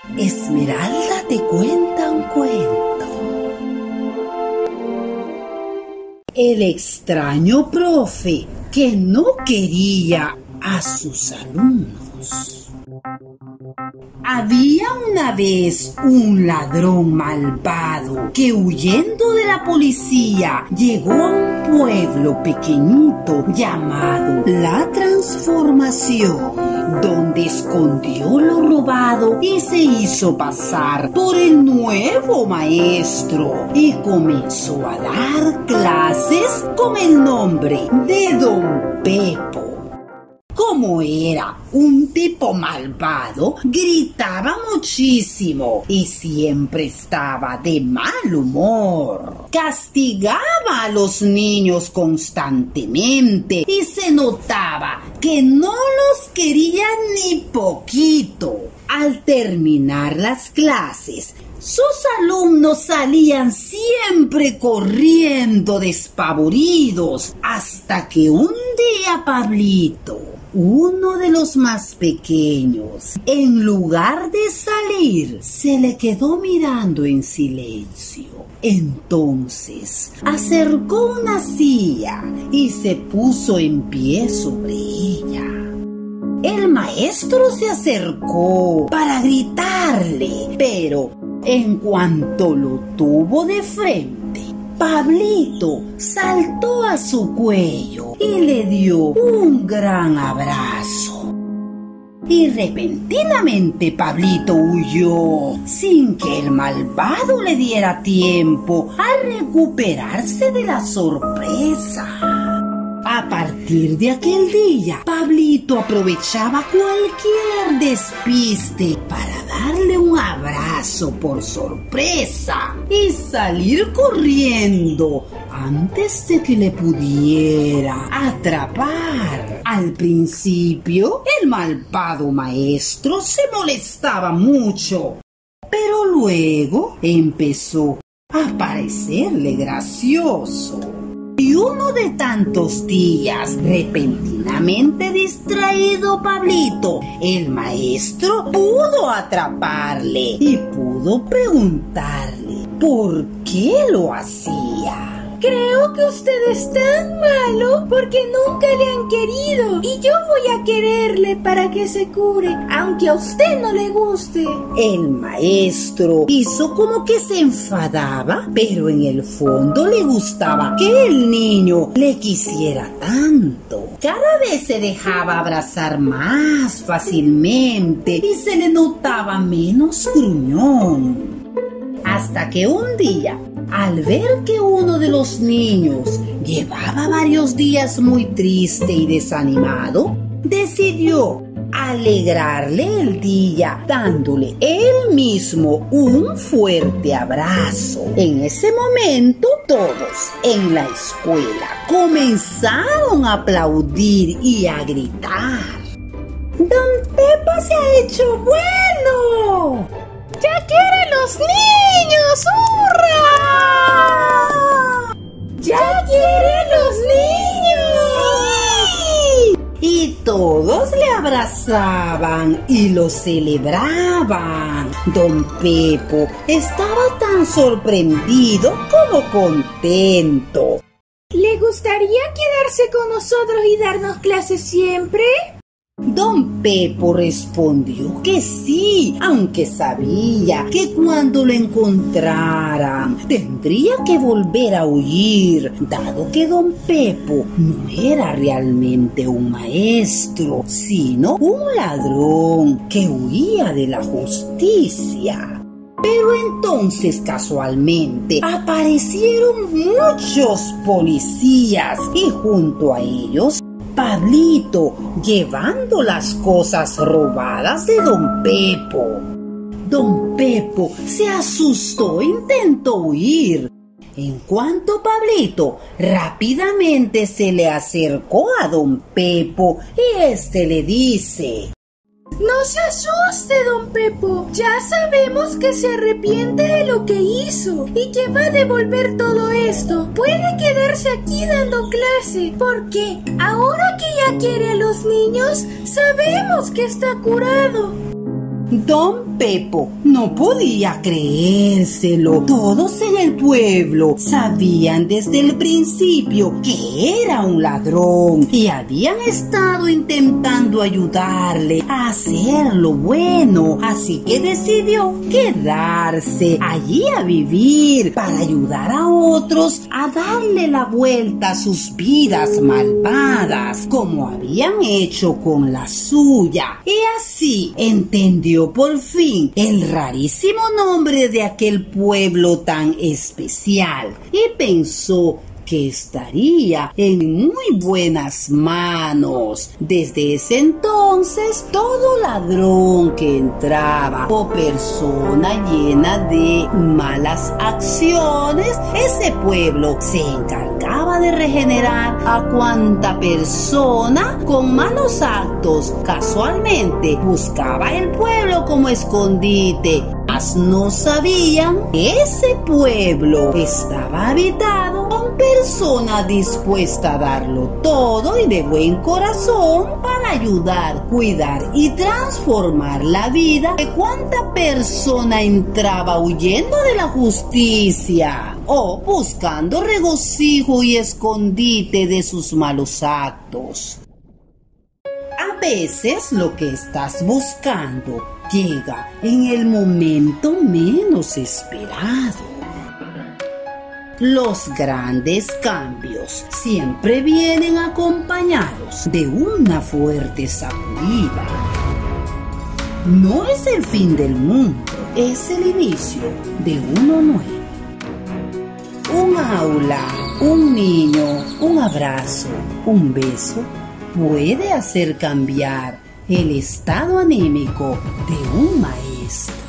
Esmeralda te cuenta un cuento. El extraño profe que no quería a sus alumnos. Había una vez un ladrón malvado que, huyendo de la policía, llegó a un pueblo pequeñito llamado La Transformación, donde escondió lo robado y se hizo pasar por el nuevo maestro y comenzó a dar clases con el nombre de Don Pepo. Como era un tipo malvado, gritaba muchísimo y siempre estaba de mal humor. Castigaba a los niños constantemente y se notaba que no los quería ni poquito. Al terminar las clases, sus alumnos salían siempre corriendo despavoridos, hasta que un día Pablito, uno de los más pequeños, en lugar de salir, se le quedó mirando en silencio. Entonces acercó una silla y se puso en pie sobre ella. El maestro se acercó para gritarle, pero en cuanto lo tuvo de frente, Pablito saltó a su cuello y le dio un gran abrazo. Y repentinamente Pablito huyó, sin que el malvado le diera tiempo a recuperarse de la sorpresa. A partir de aquel día, Pablito aprovechaba cualquier despiste para darle un abrazo por sorpresa y salir corriendo antes de que le pudiera atrapar. Al principio, el malvado maestro se molestaba mucho, pero luego empezó a parecerle gracioso. Y uno de tantos días, repentinamente distraído Pablito, el maestro pudo atraparle y pudo preguntarle por qué lo hacía. Creo que usted es tan malo porque nunca le han querido y yo voy a quererle para que se cure, aunque a usted no le guste. El maestro hizo como que se enfadaba, pero en el fondo le gustaba que el niño le quisiera tanto. Cada vez se dejaba abrazar más fácilmente y se le notaba menos gruñón. Hasta que un día, al ver que uno de los niños llevaba varios días muy triste y desanimado, decidió alegrarle el día dándole él mismo un fuerte abrazo. En ese momento, todos en la escuela comenzaron a aplaudir y a gritar: ¡Don Pepo se ha hecho bueno! ¡Ya quieren los niños! ¡Hurra! ¡Ya quieren los niños! ¡Sí! Y todos le abrazaban y lo celebraban. Don Pepo estaba tan sorprendido como contento. ¿Le gustaría quedarse con nosotros y darnos clases siempre? Don Pepo respondió que sí, aunque sabía que cuando lo encontraran tendría que volver a huir, dado que Don Pepo no era realmente un maestro, sino un ladrón que huía de la justicia. Pero entonces casualmente aparecieron muchos policías y junto a ellos Pablito, llevando las cosas robadas de Don Pepo. Don Pepo se asustó e intentó huir. En cuanto Pablito rápidamente se le acercó a Don Pepo y este le dice: No se asuste, don Pepo. Ya sabemos que se arrepiente de lo que hizo y que va a devolver todo esto. Puede quedarse aquí dando clase, porque ahora que ya quiere a los niños, sabemos que está curado. Don Pepo no podía creérselo. Todos en el pueblo sabían desde el principio que era un ladrón y habían estado intentando ayudarle a hacer lo bueno. Así que decidió quedarse allí a vivir para ayudar a otros a darle la vuelta a sus vidas malvadas, como habían hecho con la suya. Y así entendió por fin el rarísimo nombre de aquel pueblo tan especial y pensó que estaría en muy buenas manos. Desde ese entonces, todo ladrón que entraba o persona llena de malas acciones, ese pueblo se encargaba de regenerar a cuanta persona con malos actos casualmente buscaba el pueblo como escondite. Mas no sabían que ese pueblo estaba habitado con personas dispuestas a darlo todo y de buen corazón para ayudar, cuidar y transformar la vida de cuanta persona entraba huyendo de la justicia o buscando regocijo y escondite de sus malos actos. A veces lo que estás buscando llega en el momento menos esperado. Los grandes cambios siempre vienen acompañados de una fuerte sacudida. No es el fin del mundo, es el inicio de uno nuevo. Un aula, un niño, un abrazo, un beso puede hacer cambiar el estado anímico de un maestro.